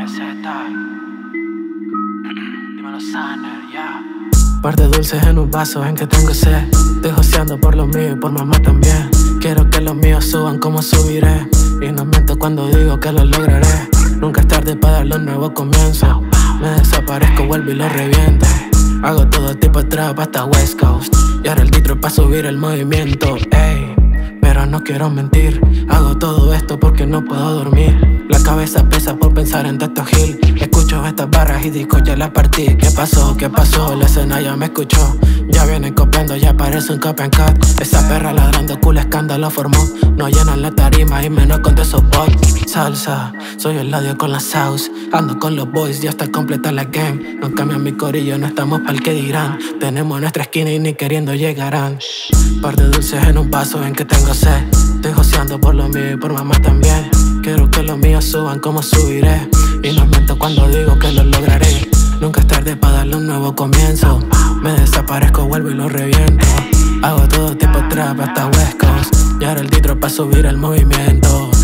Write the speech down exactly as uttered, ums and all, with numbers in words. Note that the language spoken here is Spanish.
Dímelo, Saner, ya. Par de dulces en un vaso en que tengo sed. Estoy joseando por lo mío y por mamá también. Quiero que los míos suban como subiré. Y no miento cuando digo que lo lograré. Nunca es tarde para darle un nuevo comienzo. Me desaparezco, vuelvo y lo reviento. Hago todo tipo de trap hasta West Coast. Y ahora el titro para subir el movimiento. Ey, pero no quiero mentir. Hago todo esto porque no puedo dormir. La cabeza pesa por pensar en Tato Hill. Escucho estas barras y disco ya las partí. ¿Qué pasó? ¿Qué pasó? La escena ya me escuchó. Ya vienen copiando, ya parece un cop and cut. Esa perra ladrando, cool escándalo formó. No llenan la tarima y menos con esos bots. Salsa, soy el odio con la sauce. Ando con los boys, ya está completa la gang. No cambian mi corillo, no estamos pa'l que dirán. Tenemos nuestra esquina y ni queriendo llegarán. Par de dulces en un vaso en que tengo sed. Estoy joseando por lo mío y por mamá también. Quiero que los míos suban como subiré. Y no miento cuando digo que lo lograré. Nunca es tarde para darle un nuevo comienzo. Me desaparezco, vuelvo y lo reviento. Hago todo tipo de trap hasta West Coast. Y ahora el titro para subir el movimiento.